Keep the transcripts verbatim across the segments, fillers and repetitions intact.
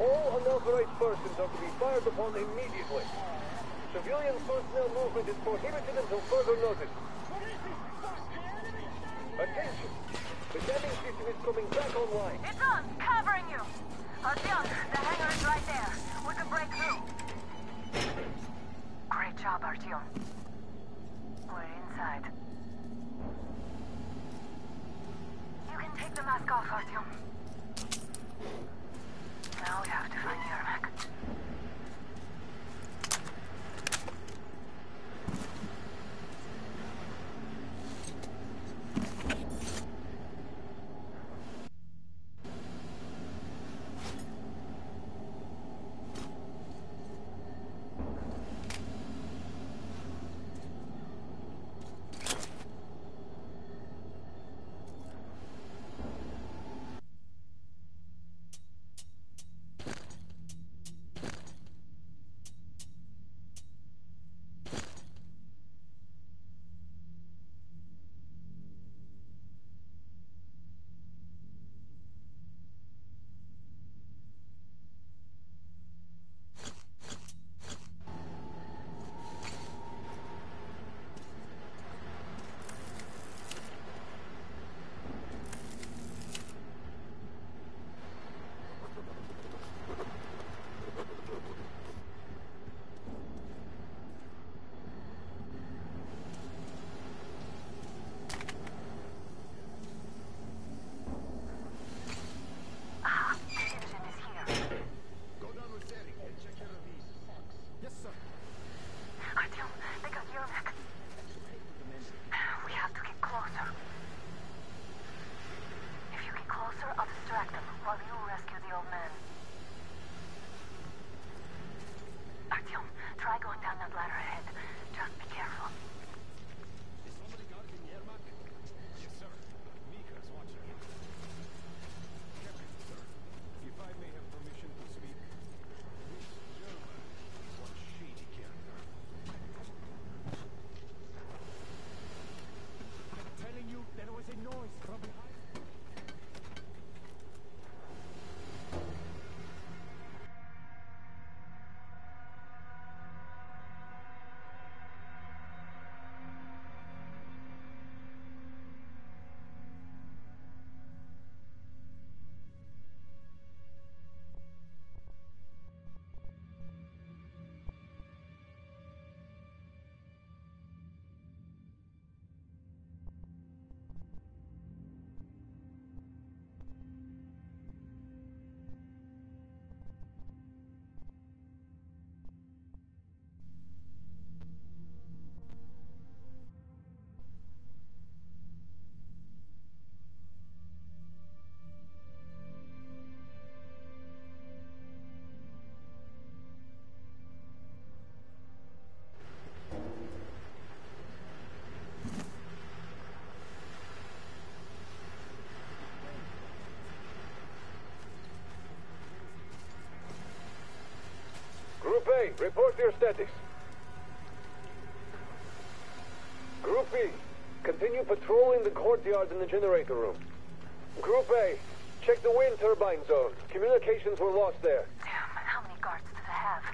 All unauthorized persons are to be fired upon immediately. Civilian personnel movement is prohibited until further notice. Attention! The jamming system is coming back online. It's on! Covering you! Artyom, the hangar is right there. We can break through. Great job, Artyom. We're inside. You can take the mask off, Artyom. Now we have to find Yermak. Group A, report your status. Group B, continue patrolling the courtyard in the generator room. Group A, check the wind turbine zone. Communications were lost there. Damn, how many guards do they have?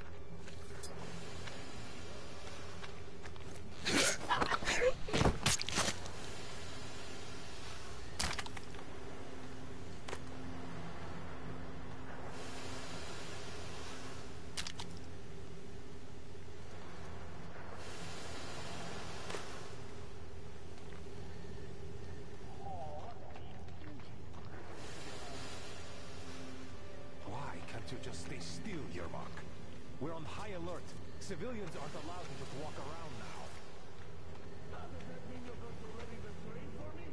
To just stay still, Yermak. We're on high alert. Civilians aren't allowed to just walk around now. Does that mean you're going to ready the train for me?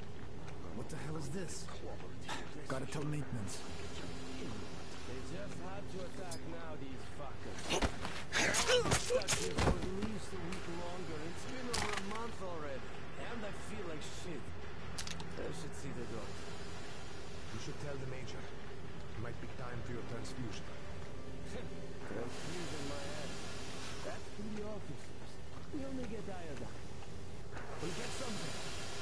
What the hell is this? Gotta tell maintenance. They just had Not to attack now, these fuckers. Stuck here for at least a week longer. It's been over a month already, and I feel like shit. I should see the doctor. You should tell the Major. It might be time for your transfusion. Transfusion my ass. That's for the officers. We only get iodine. We'll get something.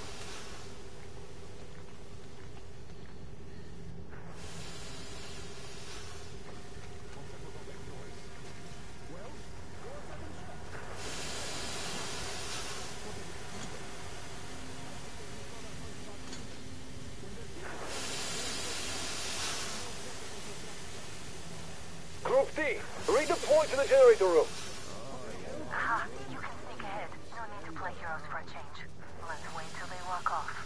Group D, redeploy to the generator room. Aha, you can sneak ahead. No need to play heroes for a change. Let's wait till they walk off.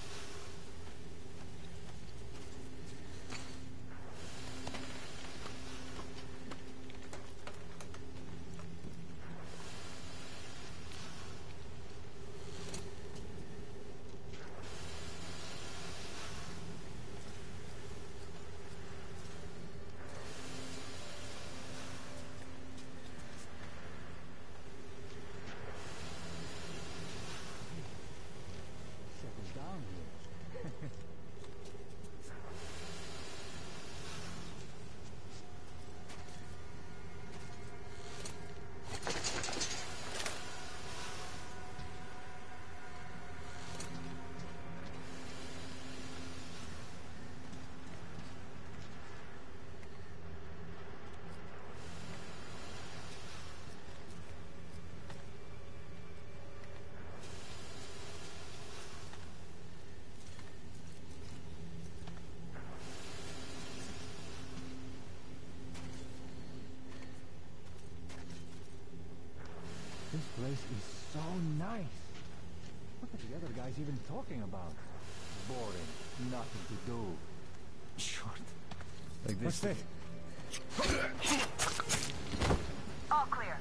This place is so nice. What are the other guys even talking about? Boring. Nothing to do. Short. Like this. What's this? All clear.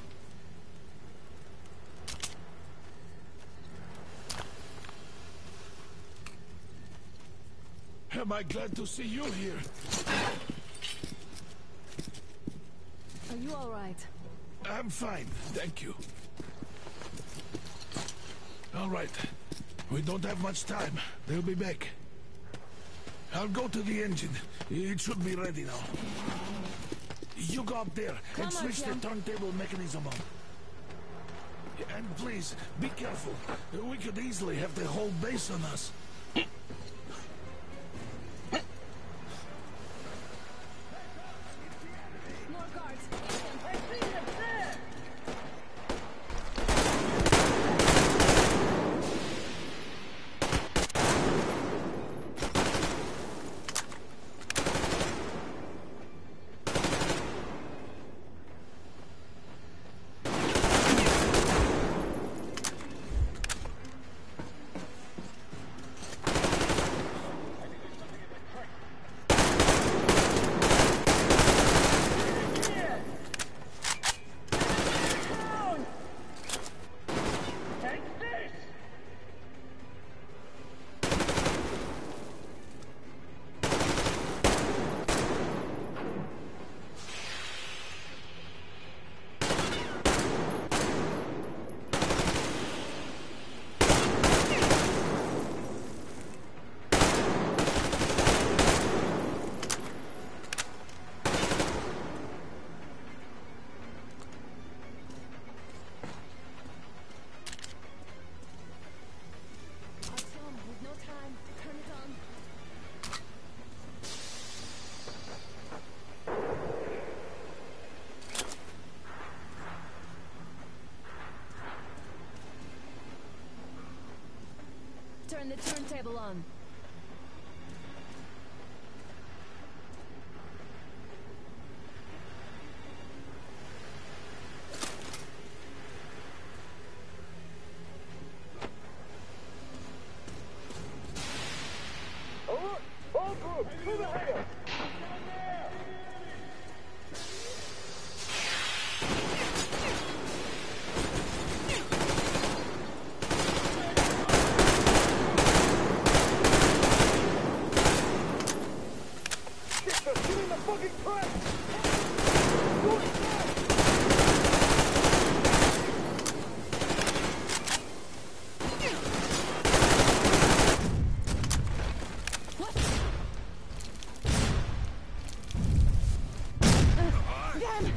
Am I glad to see you here? Are you all right? I'm fine, thank you. All right. We don't have much time. They'll be back. I'll go to the engine. It should be ready now. You go up there Come and on, switch Tim. the turntable mechanism on. And please, be careful. We could easily have the whole base on us. More guards. Turn the turntable on. All right, all groups, to the hangar. them!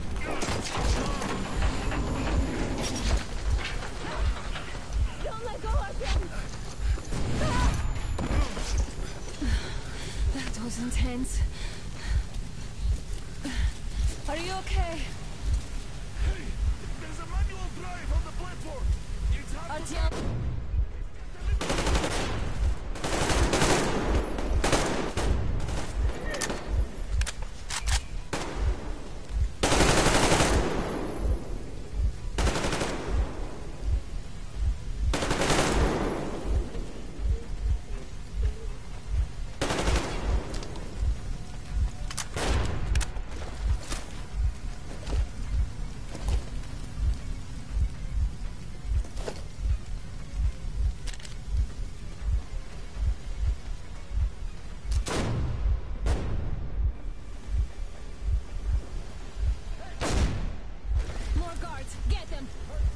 Don't let go, Artyom! Ah! That was intense. Are you okay? Hey, there's a manual drive on the platform. It's hard to... Artyom? Get them!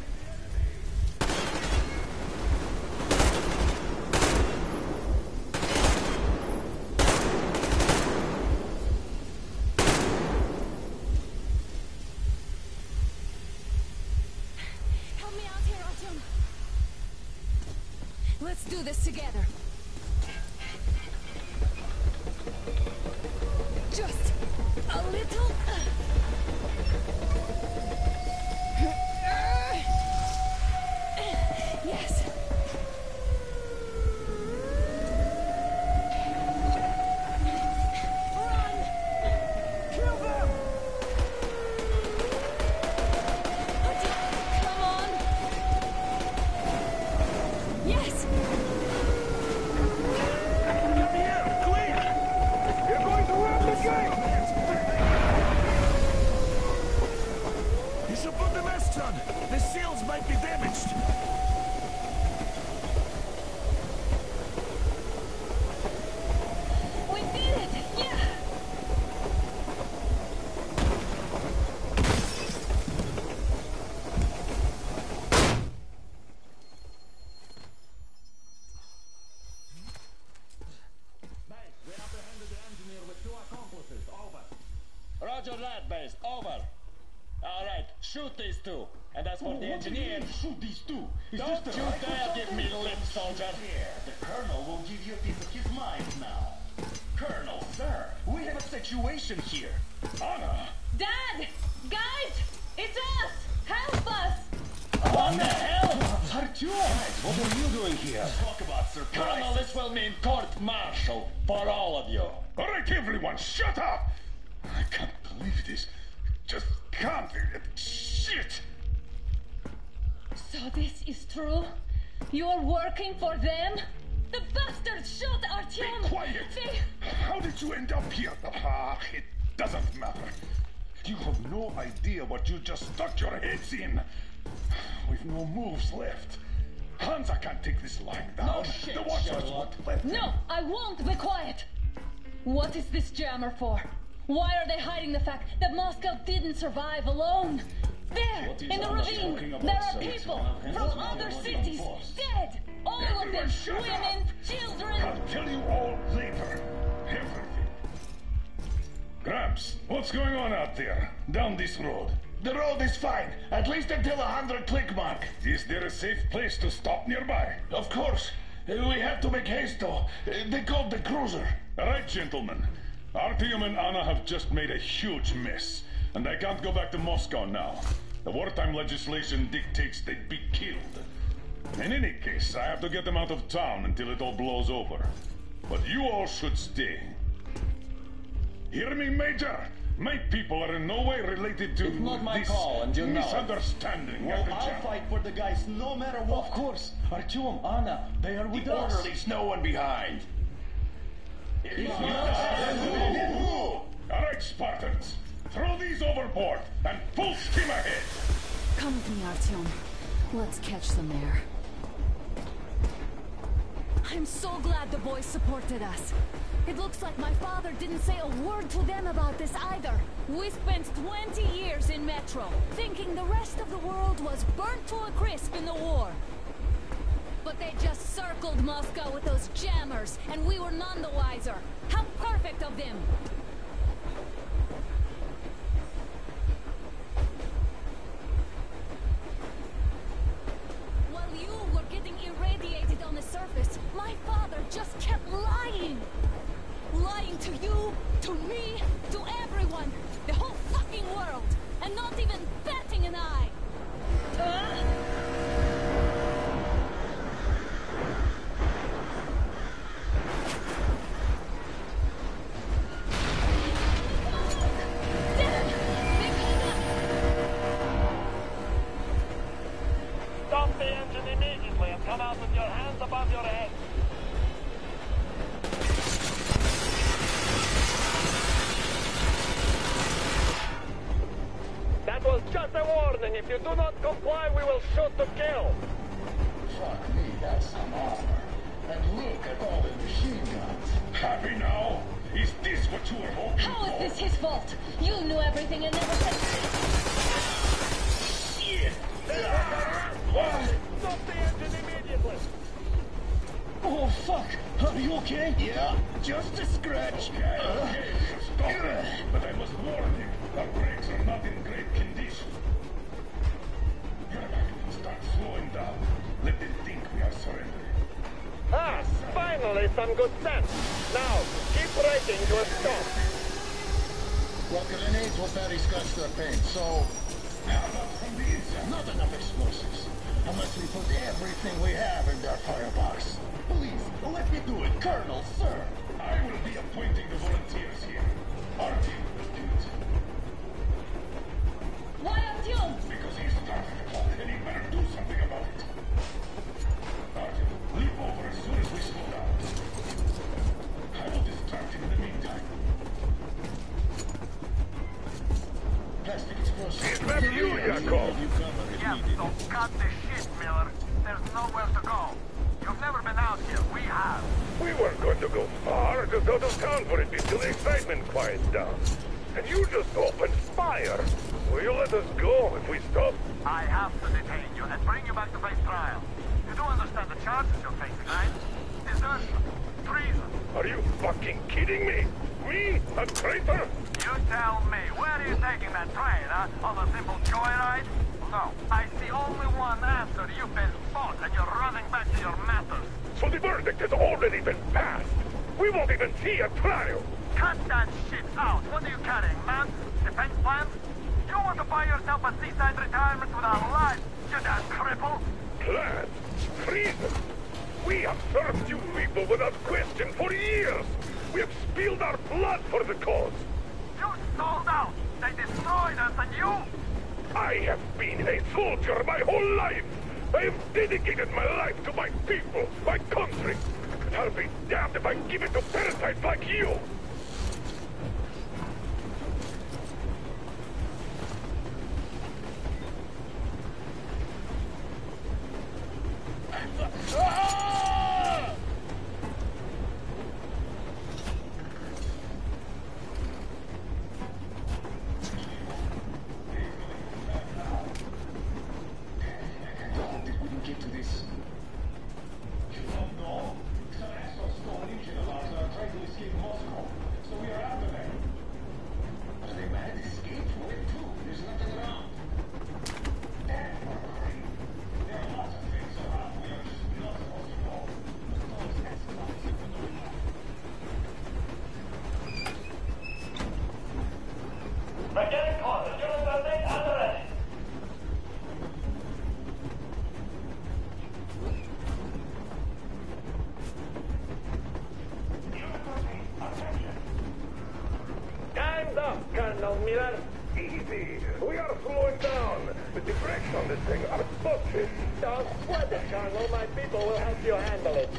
Help me out here, Artyom. Let's do this together. Just a little... Yes. Run! Kill them! Come on! Yes! Here, clear! You're going to ram the gate! You should put the masks on. The seals might be damaged. We did it! Yeah! We apprehended the engineer with two accomplices. Over. Roger that, base. Over. All right, shoot these two. And as for the engineer, Shoot these two. Is don't this you the dare give me lip, soldier. Here, the Colonel will give you a piece of his mind now. Colonel, sir, we have a situation here. Anna? Dad! Guys! It's us! Help us! What the hell? Artyom! What are you doing here? Talk about surprise. Colonel, this will mean court-martial for all of you. All right, everyone, shut up! I can't believe this. Just can't. Shit! So this is true? You're working for them? The bastards shot Artyom! Be quiet! They... How did you end up here? Ah, it doesn't matter. You have no idea what you just stuck your heads in. We've no moves left. Hansa can't take this lying down. No shit, the Watchers Sherlock. won't let him. No, I won't be quiet! What is this jammer for? Why are they hiding the fact that Moscow didn't survive alone? There, What is in the Anna ravine, talking about, there are sir? people What from is other Anna cities, talking about? dead! All of Everyone them, shut women, children! I'll tell you all later. Everything. Gramps, what's going on out there? Down this road? The road is fine, at least until a hundred click mark. Is there a safe place to stop nearby? Of course. Uh, We have to make haste, though. Uh, They called the cruiser. All right, gentlemen. Artyom and Anna have just made a huge mess, and they can't go back to Moscow now. The wartime legislation dictates they'd be killed. In any case, I have to get them out of town until it all blows over. But you all should stay. Hear me, Major? My people are in no way related to It's not my this call, and you know it. misunderstanding. Well, at the I'll jam. fight for the guys no matter what. Of course. Artyom, Anna, they are with The us. orderlies, no one behind. All right, Spartans. Throw these overboard and full steam ahead. Come with me, Artyom. Let's catch some air. I'm so glad the boys supported us. It looks like my father didn't say a word to them about this either. We spent twenty years in Metro, thinking the rest of the world was burnt to a crisp in the war. But they just circled Moscow with those jammers, and we were none the wiser. How perfect of them! Just a warning, if you do not comply, we will shoot to kill. Fuck me, that's some armor. And look at all the machine guns. Happy now? Is this what you were hoping How for? is this his fault? You knew everything and never said Shit! Stop the engine immediately! Oh, fuck! Are you okay? Yeah, just a scratch. Okay, okay, stop it. But I must warn you, our brakes are not in great condition. Start slowing down. Let them think we are surrendering. Ah, finally some good sense. Now, keep braking to a stop. Well, grenades will barely scratch their paint, so... How about from the inside? Not enough explosives. Unless we put everything we have in their firebox. Please, let me do it, Colonel, sir. I will be appointing the volunteers here. Artyom will do it. Why Artyom? Because he started the clock, and he better do something about it. Artyom, leap over as soon as we slow down. I will distract him in the meantime. Plastic explosives. That's you, Yakov. Yeah, so cut the shit, Miller. There's nowhere to go. You've never been out here. We have. We weren't going to go far, just out of town for it until the excitement quiets down. And you just opened fire. Will you let us go if we stop? I have to detain you and bring you back to face trial. You do understand the charges you're facing, right? Desertion, treason. Are you fucking kidding me? Me? A traitor? You tell me, where are you taking that train, huh? On a simple joyride? No, I see only one answer. You've been fought and you're running back to your matters. So the verdict has already been passed. We won't even see a trial. Cut that shit out. What are you carrying, man? Defense plans? You want to buy yourself a seaside retirement without life, you damn cripple? Plans? Treason? We have served you people without question for years. We have spilled our blood for the cause. You sold out. They destroyed us and you... I have been a soldier my whole life. I have dedicated my life to my people, my country. And I'll be damned if I give it to parasites like you. Colonel Miller. Easy. We are slowing down. The brakes on this thing are busted. Don't sweat it, Colonel. My people will help you handle it.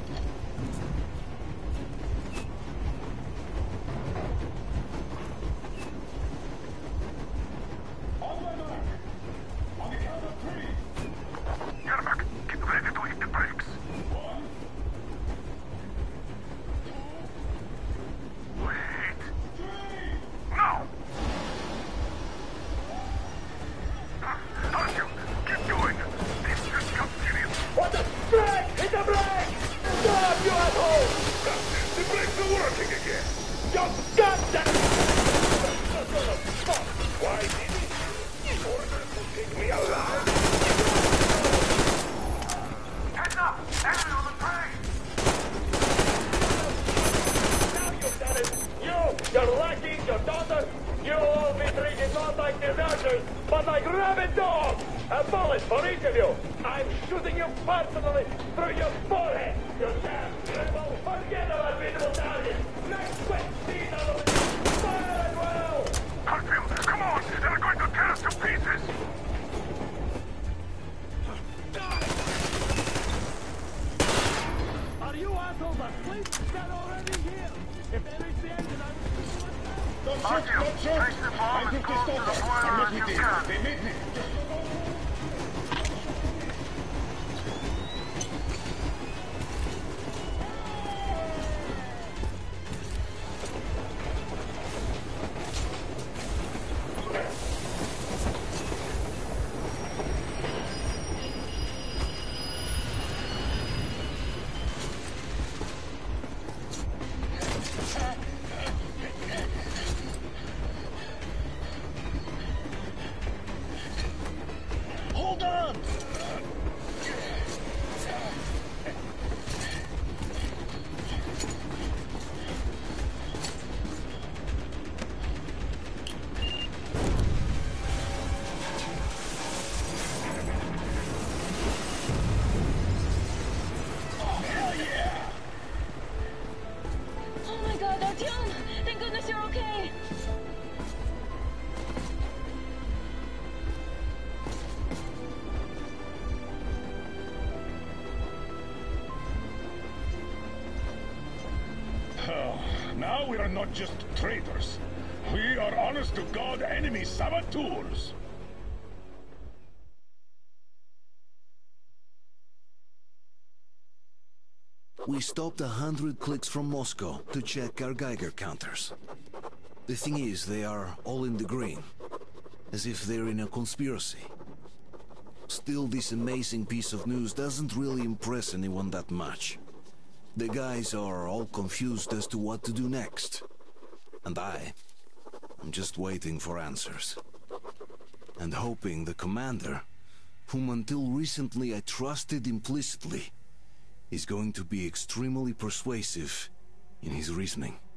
On my mark. On the count of three. Yermak, get ready to hit the brakes. One. Wait. Three. No! Artyom, keep going. This just got serious. What the brake? Hit the brake! Stop, you asshole! The brakes are working again. Just got that! Why did he? In order to take me alive? Heads up! Enemy on the train! Now you've done it! You, your lackey, your daughter, you'll all be treated not like deserters, but like rabid dogs! A bullet for each of you! I'm shooting you personally through your forehead! You damn rebel! Forget about visible target! Next quick speed out of it! Fire as well! Artyom, come on! They're going to tear us to pieces! Are you assholes asleep? They're already here. If they reach the engine, I will... Don't shoot with you. Take the bomb as close to the boiler as you can. They made me. Hold on! Oh my god, Artyom! Thank goodness you're okay! Oh, now we are not just traitors. We are honest-to-God enemy saboteurs. We stopped a hundred clicks from Moscow to check our Geiger counters. The thing is, they are all in the green, as if they're in a conspiracy. Still, this amazing piece of news doesn't really impress anyone that much. The guys are all confused as to what to do next. And I, I'm just waiting for answers. And hoping the commander, whom until recently I trusted implicitly, is going to be extremely persuasive in his reasoning.